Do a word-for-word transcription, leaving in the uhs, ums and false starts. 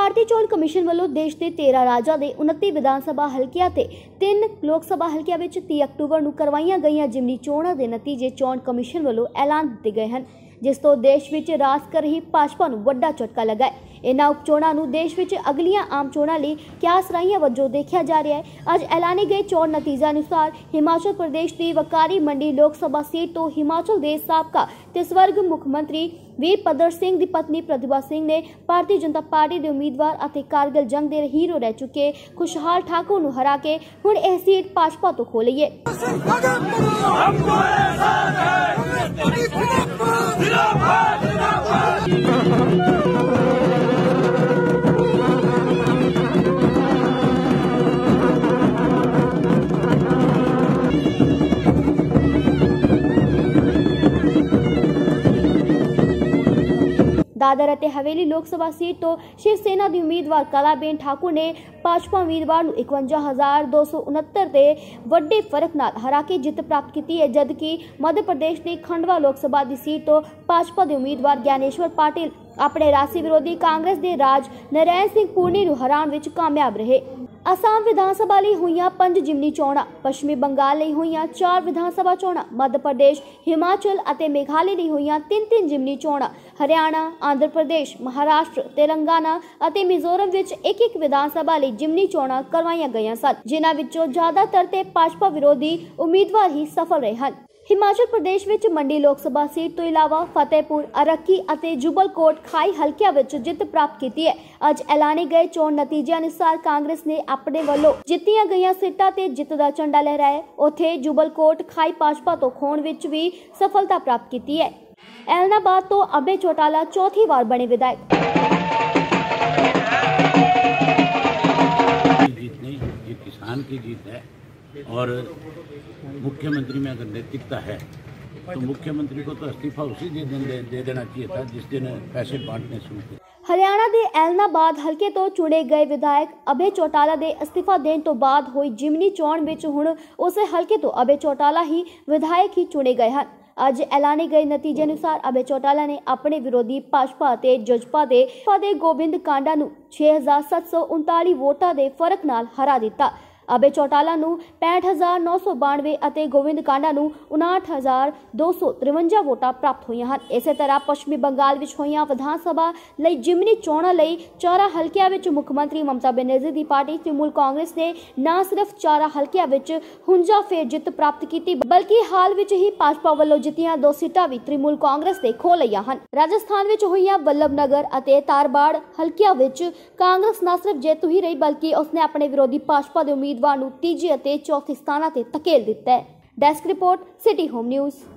ਭਾਰਤੀ ਚੋਣ ਕਮਿਸ਼ਨ ਵੱਲੋਂ ਦੇਸ਼ ਦੇ तेरह ਰਾਜਾਂ ਦੇ उनतीस ਵਿਧਾਨ ਸਭਾ ਹਲਕਿਆਂ ਤੇ तीन ਲੋਕ ਸਭਾ ਹਲਕਿਆਂ ਵਿੱਚ तीस ਅਕਤੂਬਰ ਨੂੰ ਕਰਵਾਈਆਂ ਗਈਆਂ ਜਿਮਨੀ ਚੋਣਾਂ ਦੇ ਨਤੀਜੇ ਚੋਣ ਕਮਿਸ਼ਨ ਵੱਲੋਂ ਐਲਾਨ ਦਿੱਤੇ ਗਏ ਹਨ, ਜਿਸ ਤੋਂ ਦੇਸ਼ ਵਿੱਚ ਰਾਜ ਕਰ ਰਹੀ ਭਾਜਪਾ ਨੂੰ ਵੱਡਾ ਝਟਕਾ ਲੱਗਾ ਹੈ। इन्हां उप चोणां नूं देश विच अगलियां आम चोणां लई क्यास राहियां वजों देखिया जा रहा है। अज ऐलाने गए चोण नतीजे अनुसार हिमाचल प्रदेश की वकारी मंडी लोक सभा सीट तो हिमाचल के साबका ते स्वर्ग मुख्यमंत्री वीरभद्र सिंह की पत्नी प्रतिभा सिंह ने भारतीय जनता पार्टी के उम्मीदवार और कारगिल जंग के हीरो रह चुके खुशहाल ठाकुर नूं हरा के हुण यह सीट भाजपा तो खो लई है। दादर और हवेली लोक सभा सीट तो शिवसेना की उम्मीदवार कलाबेन ठाकुर ने भाजपा उम्मीदवार नूं इकवंजा हज़ार दो सौ उनहत्तर के वड्डे फर्क नाल हरा के जित प्राप्त की है, जबकि मध्य प्रदेश की खंडवा लोक सभा की सीट तो भाजपा के उम्मीदवार ज्ञानेश्वर पाटिल अपने राशि विरोधी कांग्रेस के राज नारायण सिंह पूर्णी नूं हराउण विच कामयाब रहे। असम विधानसभा लई होईयां पंज जिमनी चोणां, पश्चिमी बंगाल लई होईयां चार विधानसभा चोणां, मध्य प्रदेश, हिमाचल और मेघालय लई होईयां तीन तीन जिमनी चोणां, हरियाणा, आंध्र प्रदेश, महाराष्ट्र, तेलंगाना और मिजोरम विच एक एक विधानसभा लई जिमनी चोणां करवाईयां गईयां सन, जिन्हां विचों ज्यादातर ते भाजपा विरोधी उम्मीदवार ही सफल रहे हन। हिमाचल प्रदेश विच मंडी लोक सभा सीट तो इलावा फतेहपुर, अरक्की और जुबलकोट खाई हल्कियां विच जित प्राप्त की है। अज ऐलाने गए चोण नतीजे अनुसार कांग्रेस ने अपने वालों जित्तियां गईयां सीटां ते जित दा झंडा लहराया। उत्थे जुबलकोट खाई भाजपा तो खोण विच भी सफलता प्राप्त की है। ऐलनाबाद तो अभय चौटाला चौथी बार बने विधायक। जीत नहीं, ये किसान की जीत है और मुख्यमंत्री में अगर नैतिकता है तो मुख्यमंत्री को तो इस्तीफा उसी दिन दे, दे देना चाहिए था जिस दिन पैसे बांटने शुरू किए। हरियाणा के ऐलनाबाद हल्के तो चुने गए विधायक अभय चौटाला के इस्तीफा देने तो बाद हुई जिमनी चोण विच हुण उस हल्के तो अभय चौटाला ही विधायक ही चुने गए हैं। अज ऐलाने गए नतीजे अनुसार अभय चौटाला ने अपने विरोधी भाजपा ते जजपा दे गोबिंद कांडा नूं छे हज़ार सत्त सौ उनताली वोटां दे फर्क नाल हरा दिता। अभय चौटाला नूं पैंठ हज़ार नौ सौ बानवे और गोविंद कांडा नूं उनाहठ हज़ार दो सौ तिरवंजा वोटां प्राप्त हुई हैं। इस तरह पश्चिमी बंगाल विच होईयां विधान सभा लई जिमनी चोणां लई चारा हल्कियां विच मुख्यमंत्री ममता बनर्जी की पार्टी तृणमूल कांग्रेस ने न सिर्फ चारा हल्कियां विच हुंजा फेर जित प्राप्त की, बल्कि हाल विच ही भाजपा वालों जित्तियां दो सीटां भी तृणमूल कांग्रेस ने खो लईआं हन। राजस्थान विच होईयां वल्लभनगर और तारबाड़ हल्कियां विच कांग्रेस न सिर्फ जेतू ही रही बल्कि उसने अपने विरोधी भाजपा के उम्मीदवार नूं तीजे और चौथे स्थानां ते धकेल दिता है। Desk report city home news.